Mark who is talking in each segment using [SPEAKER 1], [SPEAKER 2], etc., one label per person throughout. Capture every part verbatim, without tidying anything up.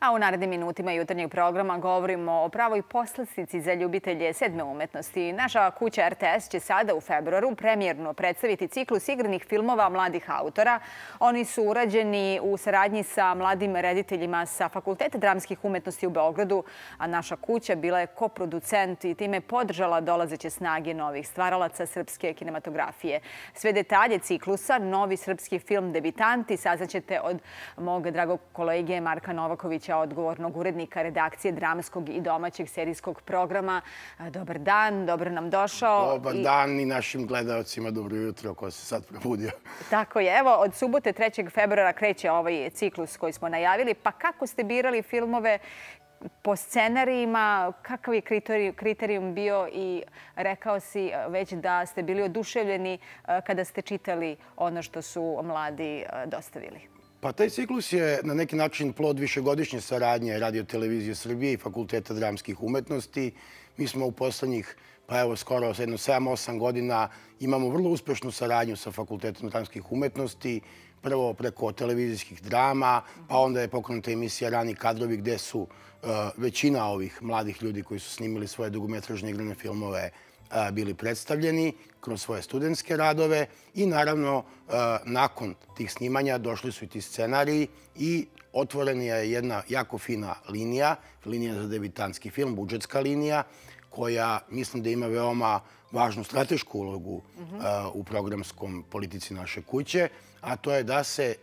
[SPEAKER 1] A u narednim minutima jutarnjeg programa govorimo o pravoj poslastici za ljubitelje sedme umetnosti. Naša kuća R T S će sada u februaru premijerno predstaviti ciklus igranih filmova mladih autora. Oni su urađeni u saradnji sa mladim rediteljima sa Fakulteta dramskih umetnosti u Beogradu, a naša kuća bila je koproducent i time podržala dolazeće snage novih stvaralaca srpske kinematografije. Sve detalje ciklusa, novi srpski film Debitanti, saznaćete od mog dragog kolege Marka Novakovića, odgovornog urednika redakcije dramskog i domaćeg serijskog programa. Dobar dan, dobro nam došao.
[SPEAKER 2] Dobar dan i našim gledalcima, dobro jutro ko se sad probudio.
[SPEAKER 1] Tako je. Evo, od subote trećeg februara kreće ovaj ciklus koji smo najavili. Pa kako ste birali filmove po scenarijima, kakav je kriterijum bio i rekao si već da ste bili oduševljeni kada ste čitali ono što su mladi dostavili?
[SPEAKER 2] Pa taj ciklus je na neki način plod višegodišnje saradnje Radio-televizije Srbije i Fakulteta dramskih umetnosti. Mi smo u poslednjih, pa evo skoro jedno sedam osam godina imamo vrlo uspešnu saradnju sa Fakultetom dramskih umetnosti. Prvo preko televizijskih drama, pa onda je pokrenuta emisija Rani kadrovi gde su većina ovih mladih ljudi koji su snimili svoje dugometražne igrane filmove bili predstavljeni kroz svoje studentske radove i naravno nakon tih snimanja došli su i ti scenariji i otvorena je jedna jako fina linija, linija za debitanski film, budžetska linija, koja mislim da ima veoma važnu stratešku ulogu u programskom politici naše kuće, a to je da se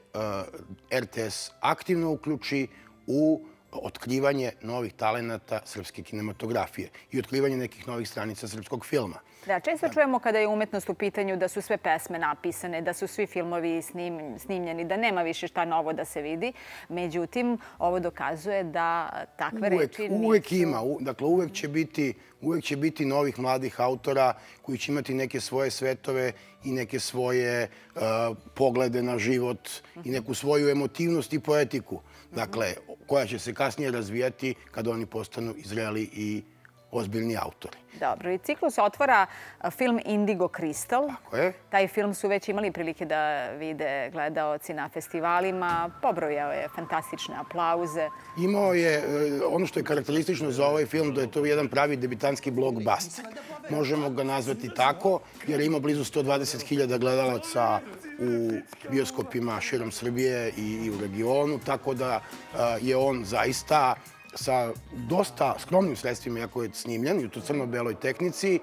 [SPEAKER 2] R T S aktivno uključi u otkrivanje novih talenata srpske kinematografije i otkrivanje nekih novih stranica srpskog filma.
[SPEAKER 1] Da, često čujemo kada je umetnost u pitanju da su sve pesme napisane, da su svi filmovi snimljeni, da nema više šta novo da se vidi. Međutim, ovo dokazuje da takve reči nisu...
[SPEAKER 2] Uvek ima. Dakle, uvek će biti uvek će biti novih mladih autora koji će imati neke svoje svetove i neke svoje poglede na život i neku svoju emotivnost i poetiku. Dakle, koja će se kasnije razvijati kada oni postanu izreli i ozbiljni autori.
[SPEAKER 1] Dobro, i ciklus otvara film Indigo Kristal.
[SPEAKER 2] Tako je.
[SPEAKER 1] Taj film su već imali prilike da vide gledaoci na festivalima. Pobrojao je fantastične aplauze.
[SPEAKER 2] Imao je, ono što je karakteristično za ovaj film, da je to jedan pravi debitanski blockbuster. Možemo ga nazvati tako, jer ima blizu sto dvadeset hiljada gledalaca u bioskopima širom Srbije i u regionu, tako da je on zaista sa dosta skromnim sredstvima, iako je snimljen i u to crno-beloj tehnici,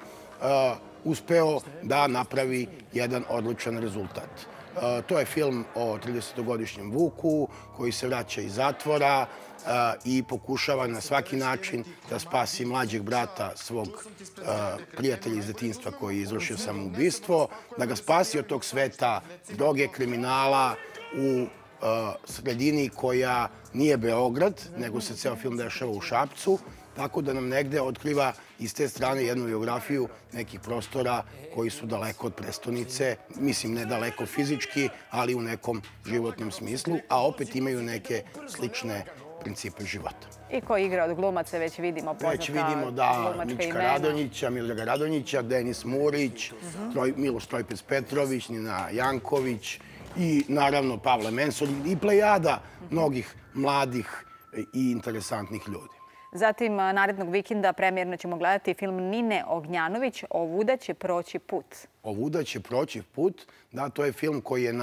[SPEAKER 2] uspeo da napravi jedan odličan rezultat. To je film o tridesetogodišnjem Vuku koji se vraća iz zatvora i pokušava na svaki način da spasi mlađeg brata svog prijatelja iz detinjstva koji je izvršio samoubistvo, da ga spasi od tog sveta droge, kriminala u sredini koja nije Beograd, nego se ceo film dešava u Šapcu, tako da nam negde otkriva iz te strane jednu biografiju nekih prostora koji su daleko od prestonice, mislim ne daleko fizički, ali u nekom životnom smislu, a opet imaju neke slične principe života.
[SPEAKER 1] I ko igra od glumaca, već vidimo poznata
[SPEAKER 2] Već vidimo, da, Mička Radonjića, Mildraga Radonjića, Denis Murić, Miloš Trojpec-Petrović, Nina Janković, i naravno Pavle Mensur i plejada mnogih mladih i interesantnih ljudi.
[SPEAKER 1] Zatim, narednog vikenda premijerno ćemo gledati film Nine Ognjanović Ovuda će proći put.
[SPEAKER 2] Ovuda će proći put, da, to je film koji je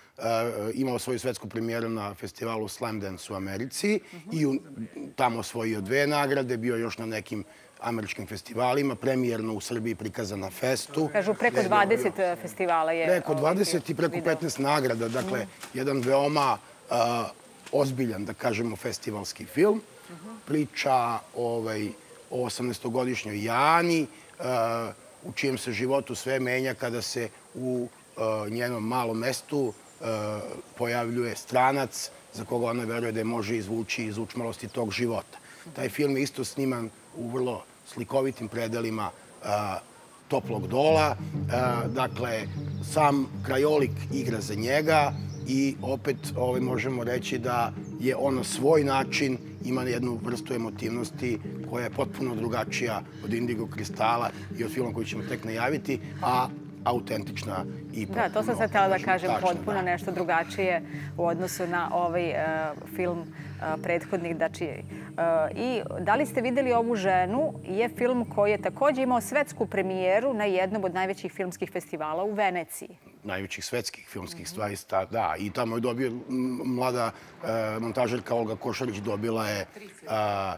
[SPEAKER 2] imao svoju svetsku premijeru na festivalu Slamdance u Americi i tamo osvojio dve nagrade, bio još na nekim američkim festivalima, premijerno u Srbiji prikazan na Festu.
[SPEAKER 1] Kažu, preko dvadeset festivala je...
[SPEAKER 2] Preko dvadeset i preko petnaest nagrada. Dakle, jedan veoma ozbiljan, da kažemo, festivalski film. Priča o osamnaestogodišnjoj Jani, u čijem se životu sve menja kada se u njenom malom mestu pojavljuje stranac za koga ona veruje da je može izvući iz učmalosti tog života. Taj film je isto sniman u vrlo slikovitim predelima toplog dola. Dakle, sam krajolik igra za njega i opet možemo reći da je on na svoj način ima jednu vrstu emotivnosti koja je potpuno drugačija od Indigo Kristala i od filma koji ćemo tek najaviti, a autentična i potpuno...
[SPEAKER 1] Da, to sam sad htjela da kažem,
[SPEAKER 2] tačno,
[SPEAKER 1] potpuno
[SPEAKER 2] da.
[SPEAKER 1] nešto drugačije u odnosu na ovaj uh, film uh, prethodnih. Znači, uh, i da li ste vidjeli Ovu ženu? Je film koji je također imao svetsku premijeru na jednom od najvećih filmskih festivala u Veneciji.
[SPEAKER 2] Najvećih svetskih filmskih stvari, da. I tamo je dobio mlada uh, montažerka Olga Košarić, dobila je uh,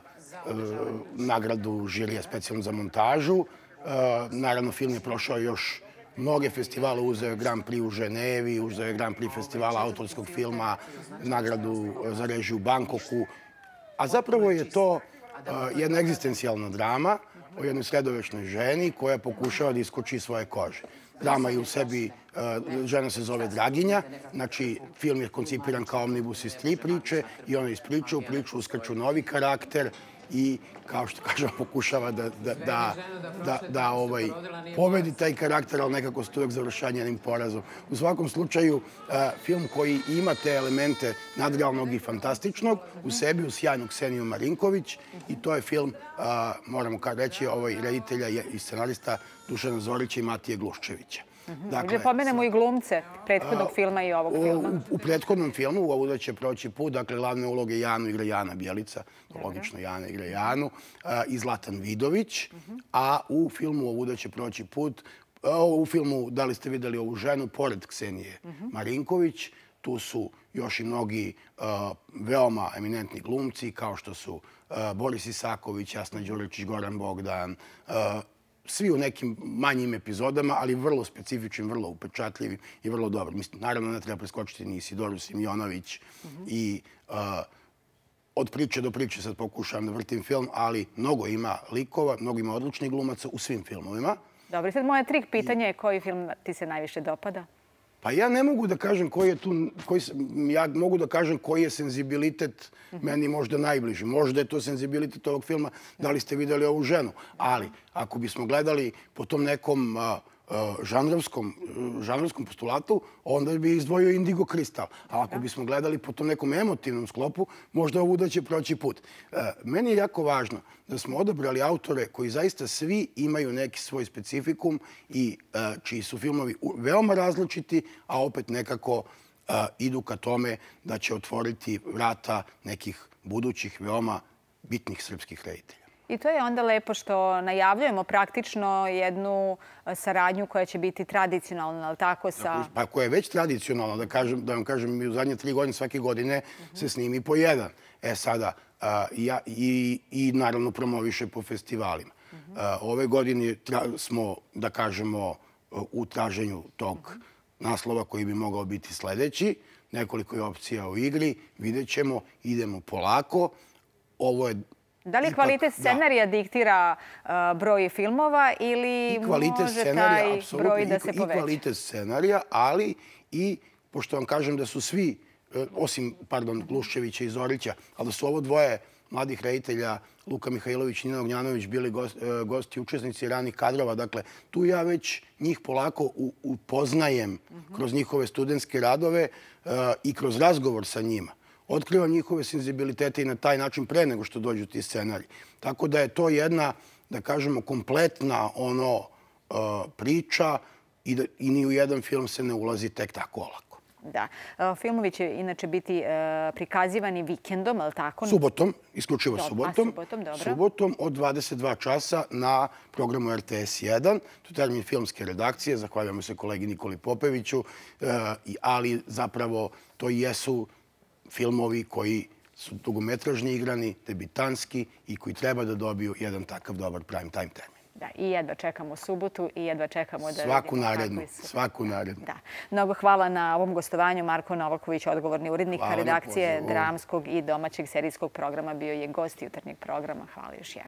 [SPEAKER 2] uh, nagradu žirija specijalno za montažu. Uh, naravno, film je prošao još mnoge festivale, uzeo je Grand Prix u Ženevi, uzeo je Grand Prix festivala autorskog filma, nagradu za režiju u Bangkoku. A zapravo je to uh, jedna egzistencijalna drama o jednoj sredovečnoj ženi koja pokušava da iskoči iz svoje kože. Drama je u sebi, uh, žena se zove Draginja, znači film je koncipiran kao omnibus iz tri priče i ona iz priče u priču uskrču novi karakter i, kao što kažem, pokušava da, da, da, da, da ovaj, pobedi taj karakter, ali nekako se uvek završava njenim porazom. U svakom slučaju, uh, film koji ima te elemente nadrealnog i fantastičnog, u sebi, u sjajnu Kseniju Marinković, i to je film, uh, moramo kao reći, ovaj, reditelja i scenarista Dušana Zorića i Matije Gluščevića.
[SPEAKER 1] Dakle, pomenemo i glumce prethodnog filma i ovog filma.
[SPEAKER 2] U, u prethodnom filmu, u Ovuda će proći put, dakle, glavne uloge Janu igra Jana Bjelica, logično Jana igra Janu, a, i Zlatan Vidović, a u filmu Ovuda će proći put, a, u filmu, da li ste vidjeli Ovu ženu, pored Ksenije Marinković, tu su još i mnogi a, veoma eminentni glumci, kao što su a, Boris Isaković, Jasna Đuričić, Goran Bogdan, a, svi u nekim manjim epizodama, ali vrlo specifičnim, vrlo upečatljivim i vrlo dobrim. Mislim, naravno, ne treba preskočiti ni Isidoru Simjonović i uh, od priče do priče sad pokušavam da vrtim film, ali mnogo ima likova, mnogo ima odličnih glumaca u svim filmovima.
[SPEAKER 1] Dobro, sad moje trik pitanje je koji film ti se najviše dopada?
[SPEAKER 2] Pa ja ne mogu da kažem koji je tu, koji, ja mogu da kažem koji je senzibilitet meni možda najbliži. Možda je to senzibilitet ovog filma, da li ste vidjeli Ovu ženu. Ali ako bismo gledali po tom nekom uh, uh, žanrovskom, uh, žanrovskom postulatu, onda bi izdvojio Indigo Kristal. A ako bismo gledali po tom nekom emotivnom sklopu, možda Ovuda će proći put. Uh, meni je jako važno da smo odabrali autore koji zaista svi imaju neki svoj specifikum i uh, čiji su filmovi veoma različiti, a opet nekako uh, idu ka tome da će otvoriti vrata nekih budućih veoma bitnih srpskih reditelja.
[SPEAKER 1] I to je onda lepo što najavljujemo praktično jednu saradnju koja će biti tradicionalna, ali tako sa...
[SPEAKER 2] Pa koja je već tradicionalna, da, kažem, da vam kažem, mi u zadnje tri godine svake godine se snimi po jedan. E sada, uh, ja, i, i naravno promoviše po festivalima. Uh, ove godine tra, smo, da kažemo, u traženju tog naslova koji bi mogao biti sljedeći. Nekoliko je opcija u igri, vidjet ćemo, idemo polako. Ovo je...
[SPEAKER 1] Da li kvalitet scenarija diktira uh, broj filmova ili može taj broj da se poveća?
[SPEAKER 2] I kvalitet scenarija, ali i, pošto vam kažem da su svi, osim, pardon, Gluščevića i Zorića, ali da su ovo dvoje mladih reditelja, Luka Mihajlović i Nina Ognjanović, bili gosti, učesnici ranih kadrova. Dakle, tu ja već njih polako upoznajem kroz njihove studentske radove i kroz razgovor sa njima. Otkrivam njihove senzibilitete i na taj način pre nego što dođu ti scenariji. Tako da je to jedna, da kažemo, kompletna ono priča i, da, i ni u jedan film se ne ulazi tek tako olako.
[SPEAKER 1] Da. Filmovi će inače biti prikazivani vikendom, ali tako?
[SPEAKER 2] Subotom, isključivo subotom.
[SPEAKER 1] A, subotom, dobro.
[SPEAKER 2] Subotom od dvadeset dva časa na programu R T S jedan. To je termin filmske redakcije. Zahvaljujemo se kolegi Nikoli Popeviću. Ali zapravo to jesu filmovi koji su dugometražni igrani, debitanski i koji treba da dobiju jedan takav dobar prime time termin.
[SPEAKER 1] Da, i jedva čekamo subotu i jedva čekamo da
[SPEAKER 2] svaku
[SPEAKER 1] vidimo
[SPEAKER 2] narednu,
[SPEAKER 1] kakvi su.
[SPEAKER 2] Svaku narednu.
[SPEAKER 1] Da. Mnogo hvala na ovom gostovanju. Marko Novaković, odgovorni urednik redakcije dramskog i domaćeg serijskog programa, bio je gost jutarnjeg programa. Hvala još jednom.